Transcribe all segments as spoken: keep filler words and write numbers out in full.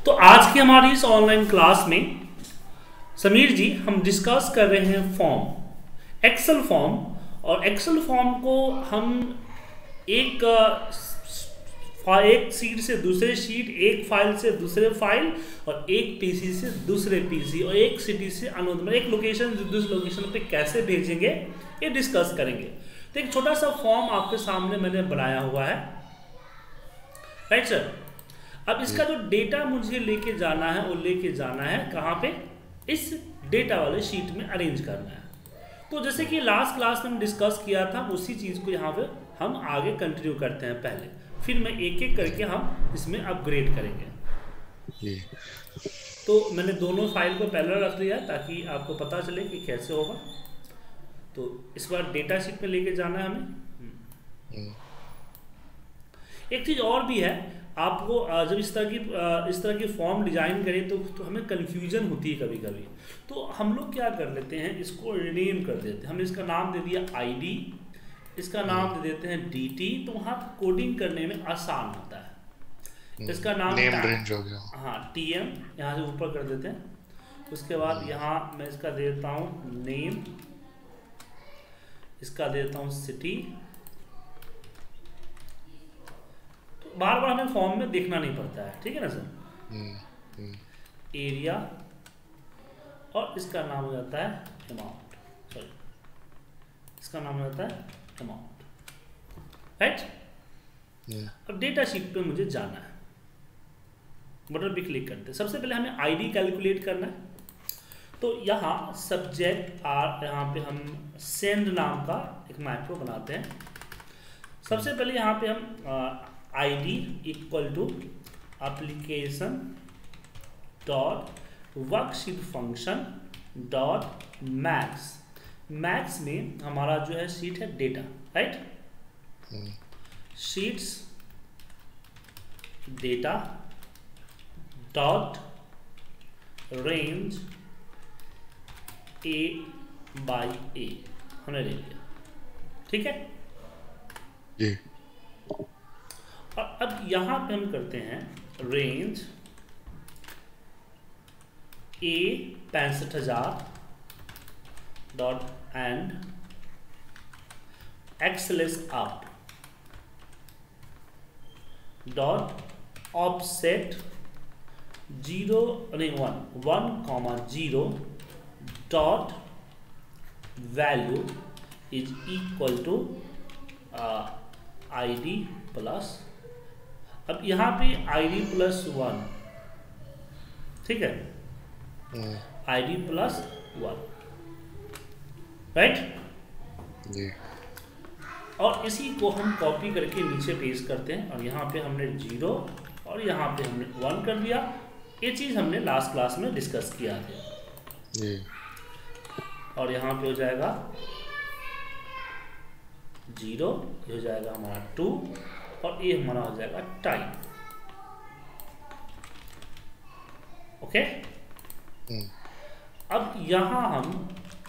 तो आज की हमारी इस ऑनलाइन क्लास में समीर जी हम डिस्कस कर रहे हैं फॉर्म, एक्सेल फॉर्म। और एक्सेल फॉर्म को हम एक एक शीट से दूसरे शीट, एक फाइल से दूसरे फाइल, और एक पीसी से दूसरे पीसी, और एक सिटी से अनदर, एक लोकेशन से दूसरे लोकेशन पे कैसे भेजेंगे ये डिस्कस करेंगे। तो एक छोटा सा फॉर्म आपके सामने मैंने बनाया हुआ है, राइट सर। अब इसका जो डेटा मुझे लेके जाना है वो लेके जाना है कहाँ पे, इस डेटा वाले शीट में अरेंज करना है। तो जैसे कि लास्ट क्लास में हम डिस्कस किया था, उसी चीज़ को यहाँ पे हम आगे कंटिन्यू करते हैं। पहले फिर मैं एक एक करके हम इसमें अपग्रेड करेंगे। तो मैंने दोनों फाइल को पहले रख लिया ताकि आपको पता चले कि कैसे होगा। तो इस बार डेटा शीट में लेके जाना है हमें। एक चीज़ और भी है, आपको जब इस तरह की इस तरह की फॉर्म डिजाइन करें तो, तो हमें कंफ्यूजन होती है कभी कभी। तो हम लोग क्या कर लेते हैं, इसको रीनेम कर देते हैं। हमने इसका नाम दे दिया आईडी, इसका नाम दे देते हैं डीटी, तो वहाँ कोडिंग करने में आसान होता है। इसका नाम नेम रेंज हो गया, हाँ टीएम यहाँ से ऊपर कर देते हैं। उसके बाद यहाँ मैं इसका दे देता हूँ नेम, इसका दे देता हूँ सिटी। तो बार बार हमें फॉर्म में देखना नहीं पड़ता है, ठीक है ना सर। एरिया, और इसका नाम हो जाता है अमाउंट, सॉरी इसका नाम हो जाता है अमाउंट, राइट। अब डेटा शीट पे मुझे जाना है, बटन पे क्लिक करते हैं। सबसे पहले हमें आईडी कैलकुलेट करना है। तो यहाँ सब्जेक्ट आर, यहाँ पे हम सेंड नाम का एक मैक्रो बनाते हैं। सबसे पहले यहाँ पे हम ID equal to application dot worksheet function dot max. Max में हमारा जो है शीट है data, right. Sheets data dot range A by A हमने ले लिया, ठीक है जी। और अब यहां पे हम करते हैं रेंज ए पैंसठ हजार dot end xls up dot offset zero नहीं one one comma zero dot value is equal to I D plus. अब यहाँ पे आई डी प्लस वन, ठीक है, I D plus one, right जी। और इसी को हम कॉपी करके नीचे पेस्ट करते हैं। और यहाँ पे हमने जीरो और यहाँ पे हमने वन कर दिया। ये चीज़ हमने लास्ट क्लास में डिस्कस किया था जी। और यहाँ पे हो जाएगा जीरो, ये हो जाएगा हमारा टू, और ये हमारा हो जाएगा टाइम, ओके। अब यहाँ हम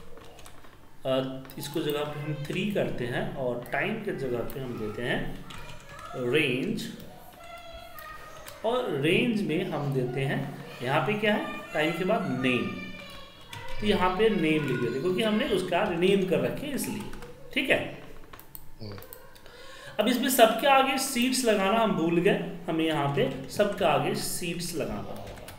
इसको जगह पे हम थ्री करते हैं और टाइम के जगह पे हम देते हैं रेंज, और रेंज में हम देते हैं यहाँ पे क्या है, टाइम के बाद नेम। तो यहाँ पे नेम लिख देते क्योंकि हमने उसका नेम कर रखे इसलिए, ठीक है। अब इसमें सबके आगे सीट्स लगाना हम भूल गए, हमें यहाँ पे सबके आगे सीट्स लगाना होगा।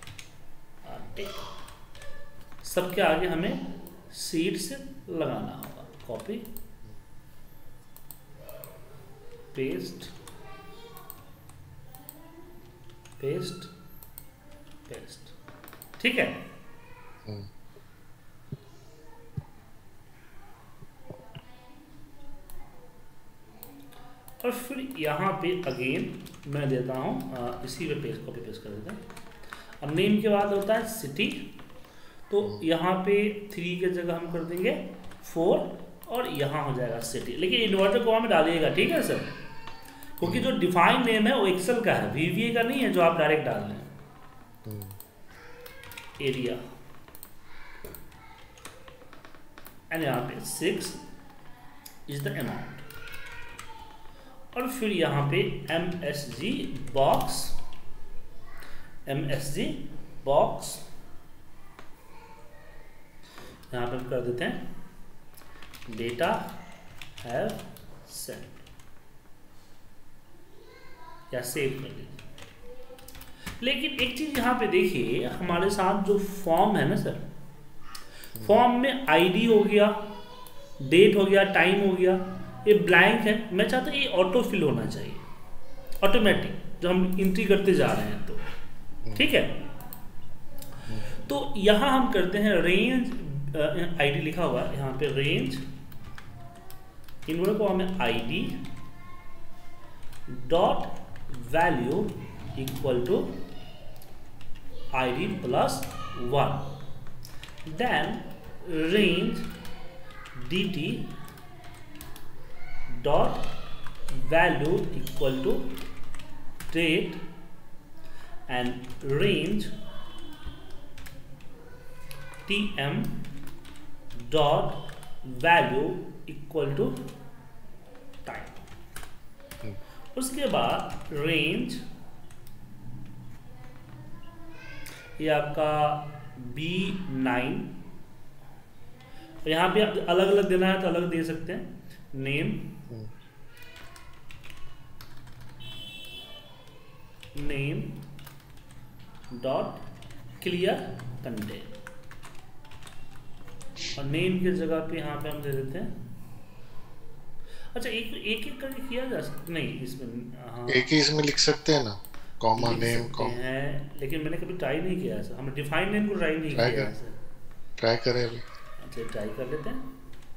सबके आगे हमें सीट्स लगाना होगा। कॉपी पेस्ट पेस्ट पेस्ट, ठीक है। और फिर यहाँ पे अगेन मैं देता हूँ इसी पे पेस्ट, कॉपी पेस्ट कर देता हूँ। अब नेम के बाद होता है सिटी, तो यहाँ पे थ्री के जगह हम कर देंगे फोर, और यहाँ हो जाएगा सिटी। लेकिन इन्वर्टर कोमा में डालिएगा, ठीक है सर, क्योंकि जो डिफाइन नेम है वो एक्सेल का है, वीवीए का नहीं है जो आप डायरेक्ट डाल रहे हैं। एरिया एंड यहाँ पे सिक्स इज द अमाउंट, और फिर यहाँ पे M S G box M S G box, यहाँ पे हम कर देते हैं डेटा हैव सेंड या सेव कर लीजिए। लेकिन एक चीज यहाँ पे देखिए, हमारे साथ जो फॉर्म है ना सर, फॉर्म में आईडी हो गया, डेट हो गया, टाइम हो गया, ये ब्लैंक है। मैं चाहता हूँ ये ऑटो फिल होना चाहिए, ऑटोमेटिक, जो हम एंट्री करते जा रहे हैं तो ठीक है। तो यहाँ हम करते हैं रेंज, आईडी लिखा हुआ है यहाँ पे, रेंज इन्होंने को हमें ID dot value equal to ID plus one, then range dt dot value equal to date and range tm dot value equal to time। उसके बाद रेंज ये आपका बी नाइन, यहाँ पे अलग अलग देना है तो अलग दे सकते हैं। Name name dot clear content, और नेम की जगह पे यहाँ पे हम दे देते हैं, अच्छा एक एक एक करके किया जा सकता नहीं इसमें, हाँ एक ही इसमें लिख सकते हैं ना, कॉमा नेम कॉमा है, लेकिन मैंने कभी ट्राई नहीं किया सर, हमने डिफाइन नेम को ट्राई नहीं ट्राई किया कर, सर। ट्राई करें अभी, अच्छा ट्राई कर लेते हैं।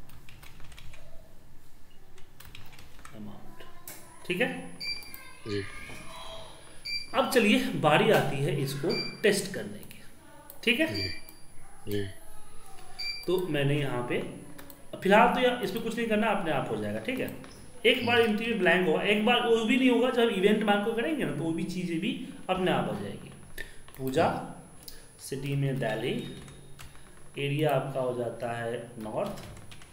अमाउंट ठीक है जी। अब चलिए बारी आती है इसको टेस्ट करने की, ठीक है जी जी। तो मैंने यहाँ पे फिलहाल तो यार इसमें कुछ नहीं करना, अपने आप हो जाएगा, ठीक है। एक बार इंटरव्यू ब्लैंक होगा, एक बार वो भी नहीं होगा, जब इवेंट बैंक को करेंगे ना तो वो भी चीज़ें भी अपने आप हो जाएगी। पूजा, सिटी में दिल्ली, एरिया आपका हो जाता है नॉर्थ,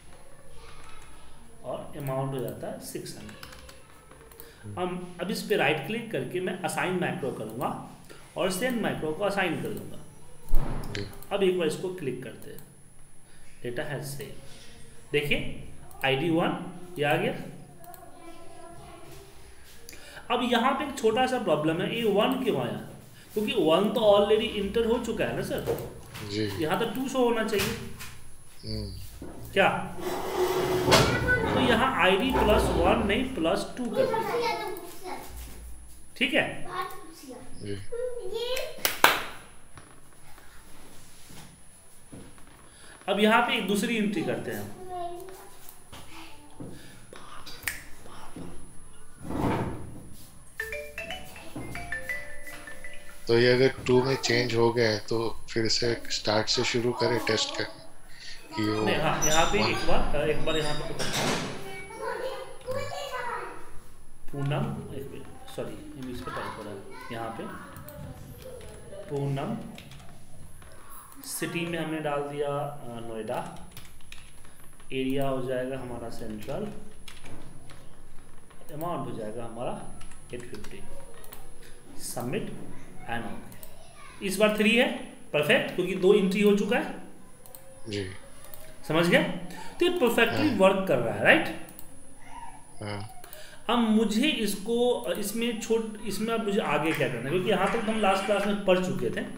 और अमाउंट हो जाता है सिक्स हंड्रेड। हम अब इस पे राइट क्लिक करके मैं असाइन मैक्रो करूँगा और सेंड मैक्रो को असाइन कर दूंगा। अब एक बार इसको क्लिक करते हैं, डेटा हैज सेव, देखिए आईडी वन ये आ गया। अब यहाँ पे एक छोटा सा प्रॉब्लम है, ये वन क्यों आया, क्योंकि वन तो ऑलरेडी इंटर हो चुका है ना सर जी। यहाँ तो टू शो होना चाहिए क्या, तो यहाँ आईडी प्लस वन नहीं प्लस टू कर दीजिए, ठीक है जी। अब यहाँ पे एक दूसरी एंट्री करते हैं हम, तो ये अगर टू में चेंज हो गया है तो फिर से स्टार्ट से शुरू करें टेस्ट करने कि वो नहीं, हाँ यहाँ पे एक बार एक बार यहाँ पे पूनम, एक मिनट सॉरी इंग्लिश पे टाइप हो रहा है, यहाँ पे पूनम, सिटी में हमने डाल दिया नोएडा, एरिया हो जाएगा हमारा सेंट्रल, अमाउंट हो जाएगा हमारा eight fifty, submit and okay. इस बार थ्री है परफेक्ट, क्योंकि दो एंट्री हो चुका है जी, समझ गया। तो ये परफेक्टली वर्क कर रहा है, राइट। अब मुझे इसको इसमें छोट इसमें अब मुझे आगे क्या करना है, क्योंकि यहाँ तक हम लास्ट क्लास में पढ़ चुके थे।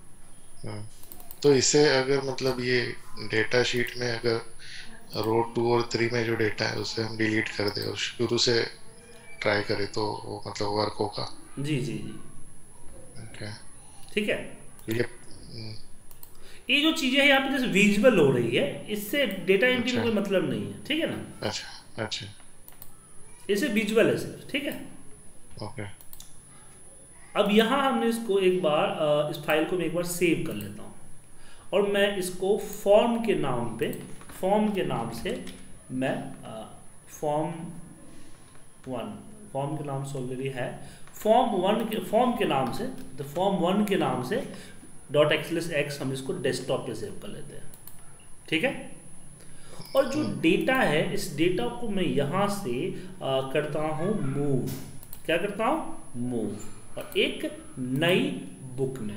तो इसे अगर मतलब ये डेटा शीट में अगर रो टू और थ्री में जो डेटा है उसे हम डिलीट कर दें और शुरू से ट्राई करें तो वो मतलब वर्क होगा। जी जी जी ओके ठीक है। ये ये जो चीजें हैं यहाँ पे जैसे विजुअल हो रही है, इससे डेटा एंट्री में कोई मतलब नहीं है, ठीक है ना। अच्छा अच्छा इसे विजुअल है सर, ठीक है ओके। अब यहाँ हमने इसको एक बार इस फाइल को मैं एक बार सेव कर लेता हूँ और मैं इसको फॉर्म के नाम पे फॉर्म के नाम से मैं फॉर्म वन फॉर्म के नाम से ऑलरेडी है फॉर्म वन के फॉर्म के नाम से द फॉर्म वन के नाम से डॉट एक्सएलएस एक्स हम इसको डेस्कटॉप पे सेव कर लेते हैं, ठीक है। और जो डेटा है इस डेटा को मैं यहाँ से आ, करता हूँ मूव, क्या करता हूँ मूव, और एक नई बुक में,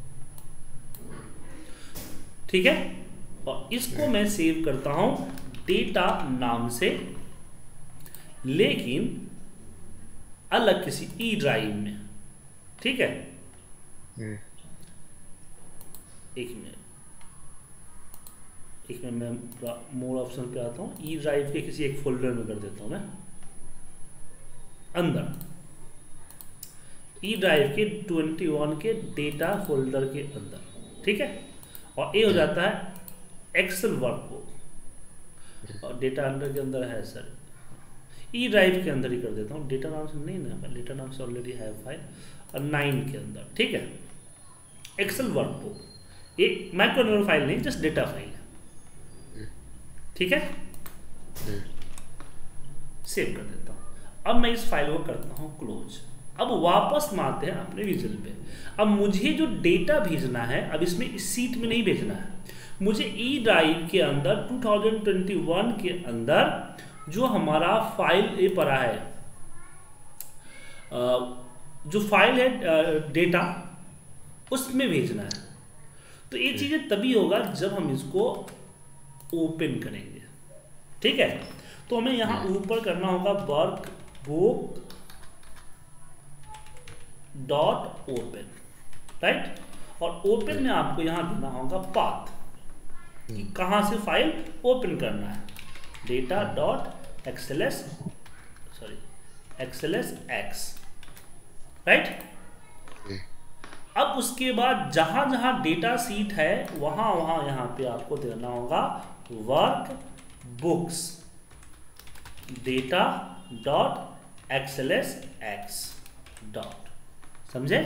ठीक है। और इसको मैं सेव करता हूं डेटा नाम से, लेकिन अलग किसी ई ड्राइव में, ठीक है। एक मिनट एक मिनट मैं मोर ऑप्शन पे आता हूँ, ई ड्राइव के किसी एक फोल्डर में कर देता हूँ मैं अंदर, ई ड्राइव के इक्कीस के डेटा फोल्डर के अंदर, ठीक है। और ये हो जाता है एक्सेल वर्कबुक, और डेटा अंडर के अंदर है सर, ई ड्राइव के अंदर ही कर देता हूँ, डेटा नाम से नहीं ना, डेटा नाम से ऑलरेडी है फाइल, और नाइन के अंदर, ठीक है। एक्सेल वर्कबुक, ये माइक्रो फाइल नहीं, जस्ट डेटा फाइल है, ठीक है। सेव कर देता हूँ। अब मैं इस फाइल को करता हूँ क्लोज। अब वापस में आते हैं अपने विजुअल पे। अब मुझे जो डेटा भेजना है, अब इसमें इस सीट में नहीं भेजना है, मुझे ई ड्राइव के अंदर दो हज़ार इक्कीस के अंदर जो हमारा फाइल ये पड़ा है, जो फाइल है डेटा, उसमें भेजना है। तो ये चीजें तभी होगा जब हम इसको ओपन करेंगे, ठीक है। तो हमें यहां ऊपर करना होगा workbook dot open, right. और ओपन में आपको यहां देना होगा पाथ, कि कहां से फाइल ओपन करना है, data dot XLS sorry XLS X, right. अब उसके बाद जहां जहां डेटा सीट है वहां वहां यहां पे आपको देना होगा work books data dot XLS X dot, समझे।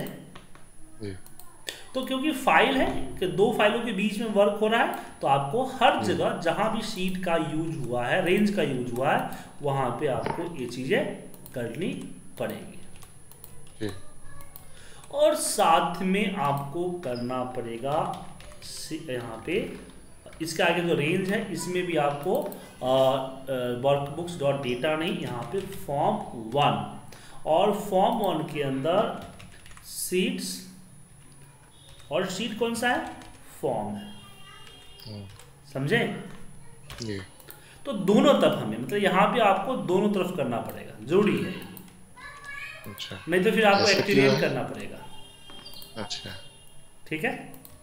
तो क्योंकि फाइल है कि दो फाइलों के बीच में वर्क हो रहा है, तो आपको हर जगह जहां भी शीट का यूज हुआ है, रेंज का यूज हुआ है, वहां पे आपको ये चीजें करनी पड़ेगी। और साथ में आपको करना पड़ेगा यहाँ पे इसके आगे जो रेंज है इसमें भी आपको वर्कबुक्स डॉट डेटा नहीं, यहाँ पे फॉर्म वन, और फॉर्म वन के अंदर सीट्स, और शीट कौन सा है, फॉर्म है, समझे। तो दोनों तरफ हमें, मतलब यहाँ पे आपको दोनों तरफ करना पड़ेगा, जरूरी है। अच्छा। नहीं तो फिर आपको एक्टिवेट करना पड़ेगा। अच्छा, ठीक है।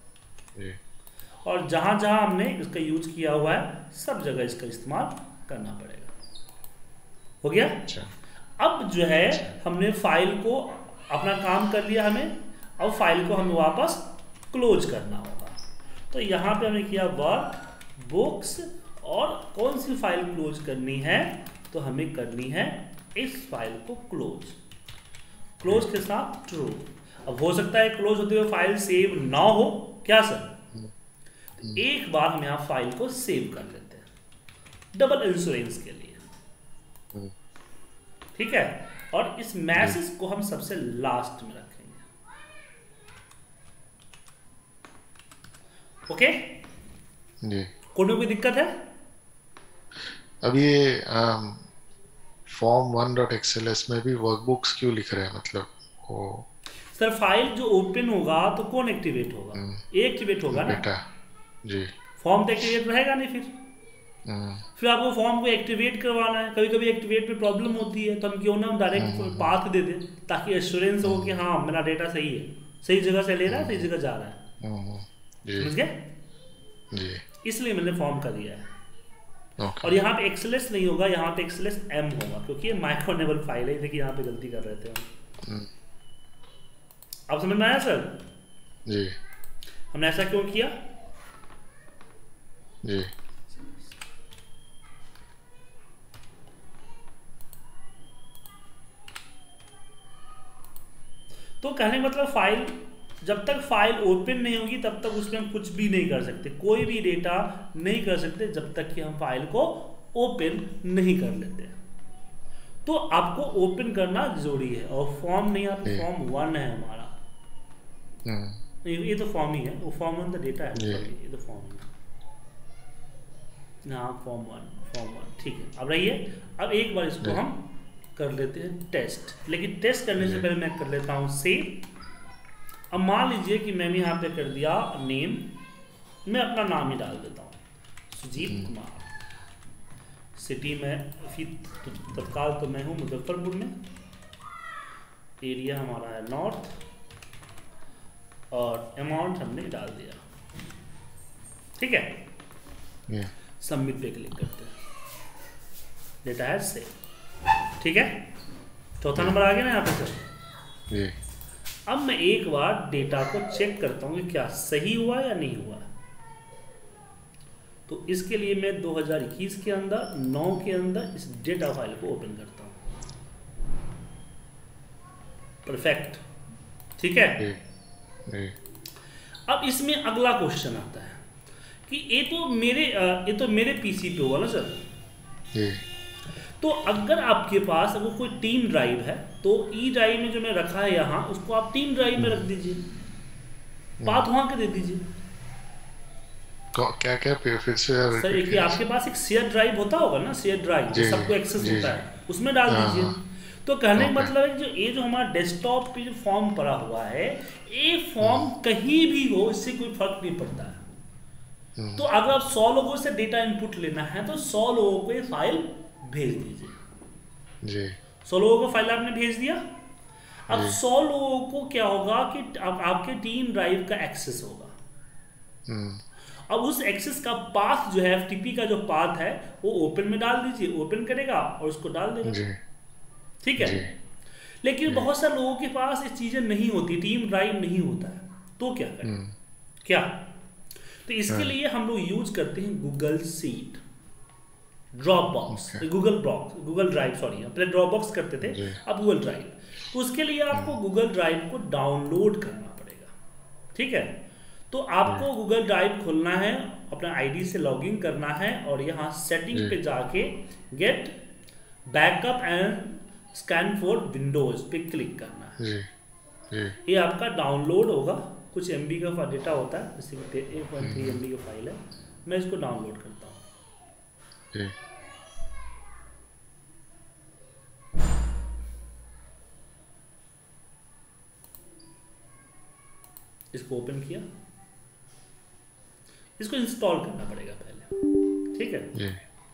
और जहां जहां हमने इसका यूज किया हुआ है सब जगह इसका इस्तेमाल करना पड़ेगा। हो गया। अच्छा। अब जो है हमने फाइल को अपना काम कर लिया, हमें अब फाइल को हमें वापस क्लोज करना होगा। तो यहाँ पे हमने किया वर्क बुक्स, और कौन सी फाइल क्लोज करनी है, तो हमें करनी है इस फाइल को क्लोज, क्लोज के साथ ट्रू। अब हो सकता है क्लोज होते हुए फाइल सेव ना हो, क्या सर, एक बार हम यहाँ फाइल को सेव कर लेते हैं डबल इंश्योरेंस के लिए, ठीक है। और इस मैसेज को हम सबसे लास्ट में रखेंगे, ओके जी। कोड में कोई दिक्कत है? अब ये फॉर्म वन डॉट एक्सएलएस में भी वर्कबुक्स क्यों लिख रहे हैं, मतलब वो सर फाइल जो ओपन होगा तो कौन एक्टिवेट होगा, ये एक्टिवेट होगा ना बेटा जी। फॉर्म तो एक्टिवेट रहेगा नहीं, फिर फिर आपको फॉर्म को एक्टिवेट करवाना है। कभी कभी एक्टिवेट में प्रॉब्लम होती है, तो हम क्यों ना डायरेक्ट पाथ दे दें, ताकि एश्योरेंस हो कि हाँ मेरा डेटा सही है, सही जगह से ले रहा है, सही जगह जा रहा है, समझ गए जी। इसलिए मैंने फॉर्म कर दिया है। Okay. और यहाँ पे एक्सएलएस नहीं होगा, यहाँ पे एक्सएलएस एम होगा, क्योंकि ये माइक्रोनेबल फाइल है। देखिए यहाँ पे गलती कर रहे थे हम। अब समझ में आया सर जी, हमने ऐसा क्यों किया जी। तो कहने का मतलब फाइल, जब तक फाइल ओपन नहीं होगी तब तक उसमें हम कुछ भी नहीं कर सकते, कोई भी डेटा नहीं कर सकते जब तक कि हम फाइल को ओपन नहीं कर लेते। तो आपको ओपन करना जरूरी है। और फॉर्म नहीं, आप फॉर्म वन है हमारा, ये तो फॉर्म ही है, वो फॉर्म वन तो डेटा है, ये तो फॉर्म है। हाँ फॉर्म वन, फॉर्म वन ठीक है। अब रहिए, अब एक बार इसको हम कर लेते हैं टेस्ट, लेकिन टेस्ट करने से पहले मैं कर लेता हूँ सेव। अब मान लीजिए कि मैंने यहाँ पे कर दिया नेम, मैं अपना नाम ही डाल देता हूँ सुजीत कुमार। सिटी में फिर तत्काल तो मैं हूँ मुजफ्फरपुर में, एरिया हमारा है नॉर्थ, और अमाउंट हमने डाल दिया। ठीक है, सबमिट पे क्लिक करते हैं, डेटा है सेव। ठीक है, चौथा नंबर आ गया ना यहाँ पे सर। अब मैं एक बार डेटा को चेक करता हूँ कि क्या सही हुआ या नहीं हुआ। तो इसके लिए मैं दो हज़ार इक्कीस के अंदर नौ के अंदर इस डेटा फाइल को ओपन करता हूँ। परफेक्ट, ठीक है। अब इसमें अगला क्वेश्चन आता है कि ये तो मेरे ये तो मेरे पीसी पे हुआ ना सर। तो अगर आपके पास अगर कोई टीम ड्राइव है तो ई ड्राइव में जो मैं रखा है यहाँ, उसको आप टीम ड्राइव में रख दीजिए, पाथ वहां के दे दीजिए। क्या क्या फिर से सर एक आपके पास एक शेयर ड्राइव होता होगा ना, शेयर ड्राइव जो सबको एक्सेस होता है, उसमें डाल दीजिए। तो कहने का मतलब है जो ये जो हमारा डेस्कटॉप पे जो फॉर्म पड़ा हुआ है, ये फॉर्म कहीं भी हो इससे कोई फर्क नहीं पड़ता है। तो अगर आप सौ लोगों से डेटा इनपुट लेना है तो सौ लोगों को ये फाइल भेज दीजिए जी। सौ लोगों को फाइल आपने भेज दिया। अब सौ लोगों को क्या होगा कि अब आपके टीम ड्राइव का एक्सेस होगा। अब उस एक्सेस का पाथ जो है, एफटीपी का जो पाथ है वो ओपन में डाल दीजिए, ओपन करेगा और उसको डाल देगा। ठीक है, लेकिन बहुत सारे लोगों के पास ये चीजें नहीं होती, टीम ड्राइव नहीं होता है, तो क्या करें? क्या तो इसके लिए हम लोग यूज करते हैं Google sheet, Dropbox, Google box, Google Drive, sorry पहले ड्रॉप बॉक्स करते थे, अब गूगल ड्राइव। तो उसके लिए आपको गूगल ड्राइव को डाउनलोड करना पड़ेगा। ठीक है, तो आपको गूगल ड्राइव खोलना है, अपना आईडी से लॉगिन करना है और यहाँ सेटिंग पे जाके get backup and scan for Windows पे क्लिक करना है। ये आपका डाउनलोड होगा, कुछ एमबी का डेटा होता है, जैसे एक पॉइंट थ्री एमबी का फाइल है। मैं इसको डाउनलोड करता हूँ। इसको ओपन किया, इसको इंस्टॉल करना पड़ेगा पहले। ठीक है जी।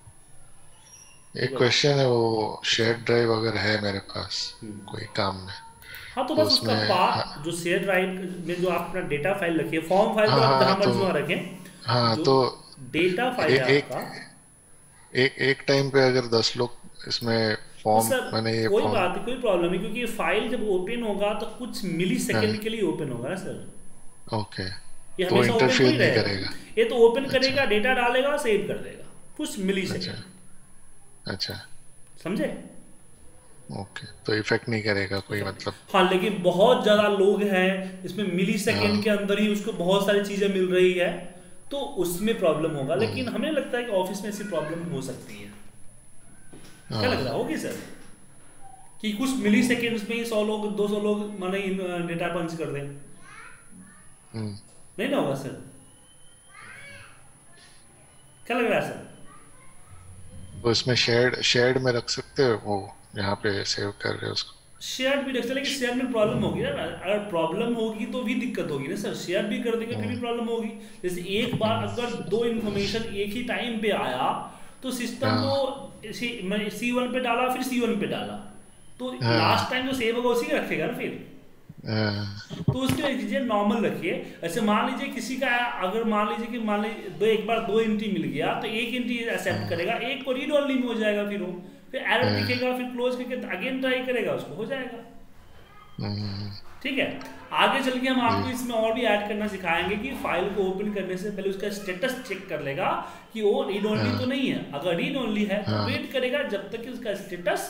एक क्वेश्चन है, वो शेयर ड्राइव अगर है मेरे पास कोई काम में, हाँ तो बस तो उसका पाथ हाँ, जो शेयर ड्राइव में जो आप अपना डेटा फाइल रखिए, फॉर्म फाइल हाँ, तो आप जहाँ मर्जी वहाँ रखें। हाँ तो डेटा फाइल है आपका, एक एक टाइम पे अगर दस लोग इसमें फॉर्म तो मैंने ये कोई बात कोई प्रॉब्लम नहीं, क्योंकि ये फाइल जब ओपन होगा तो कुछ मिली सेकेंड के लिए ओपन होगा ना सर। ओके, ये तो हमेशा ओपन नहीं नहीं करेगा, ये तो ओपन करेगा, डेटा डालेगा, सेव कर देगा, कुछ मिली सेकेंड। अच्छा, समझे? ओके, तो इफेक्ट नहीं करेगा कोई मतलब। हाँ, लेकिन बहुत ज्यादा लोग हैं इसमें, मिली सेकेंड हाँ। के अंदर ही उसको बहुत सारी चीजें मिल रही है, तो उसमें प्रॉब्लम होगा। लेकिन हमें लगता है कि ऑफिस में ऐसी प्रॉब्लम हो सकती है। क्या लग रहा होगी सर कि कुछ मिली सेकेंड्स में ही सौ लोग दो सौ लोग माने डेटा पंच कर दें? नहीं ना होगा सर? क्या लग रहा है सर? वो इसमें शेयर्ड शेयर्ड में रख सकते हो, वो यहाँ पे सेव कर रहे हो उसको। शेयर भी रख सकते, लेकिन शेयर में प्रॉब्लम होगी ना। अगर प्रॉब्लम होगी तो भी दिक्कत होगी ना सर। शेयर भी कर देंगे फिर भी प्रॉब्लम होगी। जैसे एक बार अगर दो इन्फॉर्मेशन एक ही टाइम पे आया तो सिस्टम को सी वन पे डाला, फिर सी वन पे डाला, तो लास्ट टाइम जो सेव होगा उसी का रखेगा ना फिर। तो उसके लिए चीजें नॉर्मल रखिए। ऐसे मान लीजिए किसी का, अगर मान लीजिए कि मान लीजिए दो एक बार दो एंट्री मिल गया तो एक एंट्री एक्सेप्ट करेगा, एक को रीड ओनली में हो जाएगा, फिर वो फिर एरर दिखेगा, फिर क्लोज करके अगेन ट्राई करेगा, उसको हो जाएगा। ठीक है, आगे चल के हम आपको इसमें और भी ऐड करना सिखाएंगे कि फाइल को ओपन करने से पहले उसका स्टेटस चेक कर लेगा कि वो रीड ओनली तो नहीं है। अगर रीड ओनली है तो वेट करेगा जब तक कि उसका स्टेटस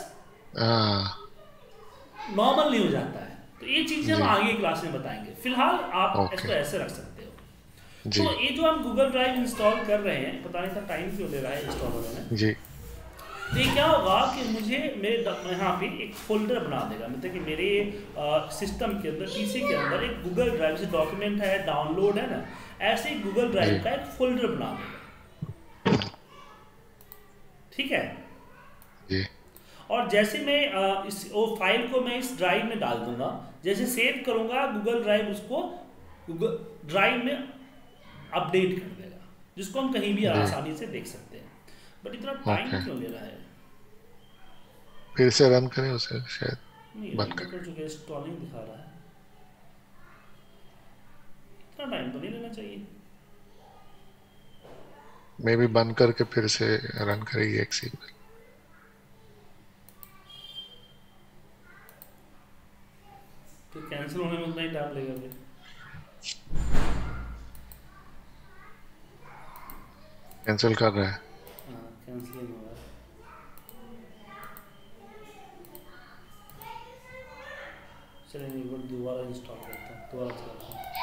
नॉर्मल नहीं हो जाता है। तो ये चीजें हम आगे क्लास में बताएंगे। फिलहाल आप इसको ऐसे रख सकते हो। तो ये जो हम गूगल ड्राइव इंस्टॉल कर रहे हैं, पता नहीं था टाइम क्यों ले रहा है इंस्टॉल होने में जी। तो ये क्या होगा कि मुझे मेरे यहाँ पे एक फोल्डर बना देगा, मतलब कि मेरे सिस्टम के अंदर, पीसी के अंदर एक गूगल ड्राइव से डॉक्यूमेंट है, डाउनलोड है ना, ऐसे ही गूगल ड्राइव का एक फोल्डर बना देगा। ठीक है जी। और जैसे मैं अ, इस वो फाइल को मैं इस ड्राइव में डाल दूंगा, जैसे सेव करूंगा गूगल ड्राइव उसको गूगल ड्राइव में अपडेट कर देगा, जिसको हम कहीं भी जी आसानी से देख सकते हैं। बट इतना ओके। टाइम क्यों ले रहा है? फिर से रन करें उसे शायद नहीं, बंद रन तो कर। कर चुके, इंस्टॉलिंग दिखा रहा है। इतना टाइम तो नहीं लेना चाहिए। मे भी बंद करके फिर से रन करेगी एक सी। तो कैंसिल होने में उतना ही टाइम लगेगा फिर। कैंसिल कर रहा है। हाँ, कैंसिलिंग हो रहा है। चलिए एक बार दोबारा इंस्टॉल करता हूँ, दोबारा चलाता हूँ।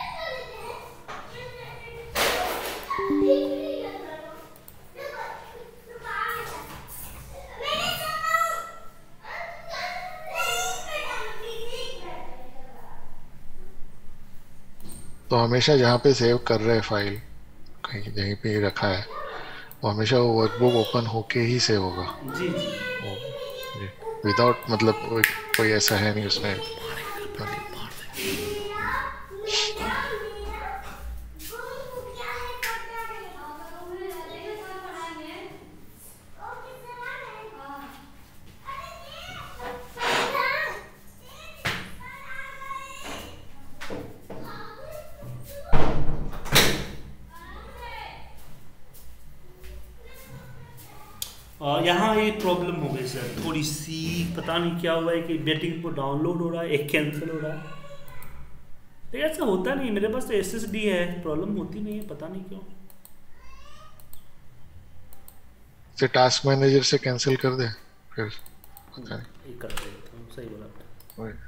तो हमेशा जहाँ पे सेव कर रहे हैं फाइल, कहीं जहीं पे ही रखा है, वो हमेशा वो वर्कबुक ओपन होके ही सेव होगा। जी जी। वो विदाउट मतलब कोई, कोई ऐसा है नहीं उसमें। और यहाँ एक प्रॉब्लम हो गई सर थोड़ी सी, पता नहीं क्या हुआ है कि वेटिंग पर डाउनलोड हो रहा है, एक कैंसिल हो रहा है। तो ऐसा होता नहीं, मेरे पास तो एस एस डी है, प्रॉब्लम होती नहीं है, पता नहीं क्यों। से टास्क मैनेजर से कैंसिल कर दे फिर, पता नहीं। एक करते हैं, सही बोला आपने। वही।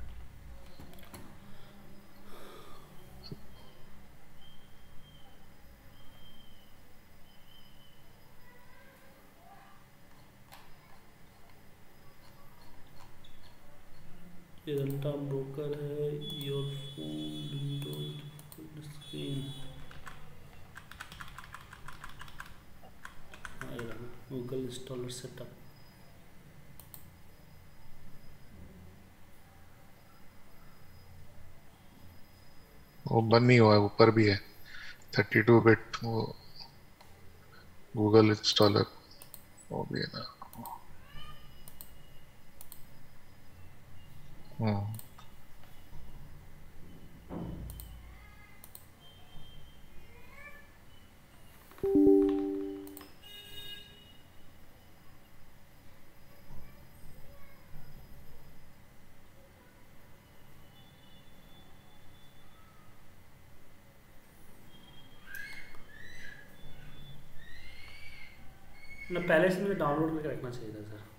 ये अल्ट्रा ब्रोकर है, your phone Windows full screen. Google installer setup. वो बंद नहीं हुआ है, ऊपर भी है थर्टी टू बिट वो गूगल इंस्टॉलर, वो भी है ना। हम्म ना पहले से मुझे डाउनलोड करके रखना चाहिए था सर।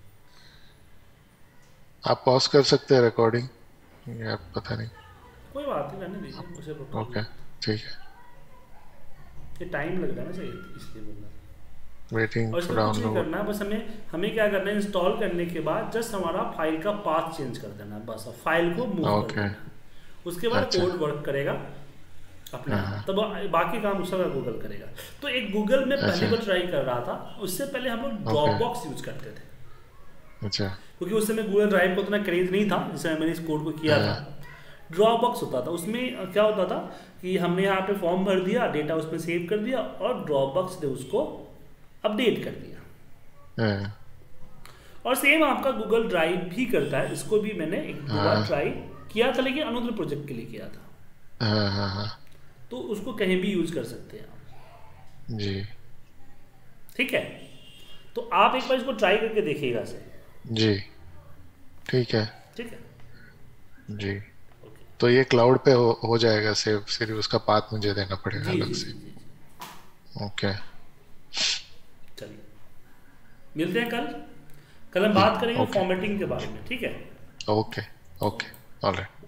आप पॉज कर सकते हैं रिकॉर्डिंग, या पता नहीं। कोई बात नहीं, रहने दीजिए, मुझे कोई प्रॉब्लम ओके नहीं। ठीक है। ये टाइम लग रहा है ना चाहिए, इसलिए बोल रहा था। वेटिंग और टू इसमें कुछ नहीं डाउनलोड। करना है, बस हमें हमें क्या करना है, इंस्टॉल करने के बाद जस्ट हमारा फाइल का पाथ चेंज कर देना है, बस फाइल को मूव कर ओके देना है। उसके बाद अच्छा। कोड वर्क करेगा अपने हाँ आप, हाँ, तब बाकी काम उसका गूगल करेगा। तो एक गूगल में पहली अच्छा बार ट्राई कर रहा था, उससे पहले हम लोग ड्रॉप ओके बॉक्स यूज करते थे, अच्छा। क्योंकि उस समय गूगल ड्राइव को उतना क्रेज नहीं था जिसमें मैंने इस कोड को किया था। हाँ, ड्रॉप बॉक्स होता था, उसमें क्या होता था कि हमने यहाँ पे फॉर्म भर दिया, डेटा उसमें सेव कर दिया और ड्रॉप बॉक्स ने उसको अपडेट कर दिया। हाँ, और सेम आपका गूगल ड्राइव भी करता है, इसको भी मैंने एक दो बार हाँ, ट्राई किया था, लेकिन अनुद्र प्रोजेक्ट के लिए किया था। हाँ, हाँ, हाँ, तो उसको कहीं भी यूज कर सकते हैं आप, जी ठीक है। तो आप एक बार इसको ट्राई करके देखिएगा सर। जी ठीक है ठीक है, जी। ओके। तो ये क्लाउड पे हो, हो जाएगा सेव, सिर्फ उसका पाथ मुझे देना पड़ेगा जी अलग जी जी से। जी जी। ओके चलिए मिलते हैं कल। कल हम जी बात करेंगे ओके फॉर्मेटिंग के बारे में, ठीक है। Okay okay alright.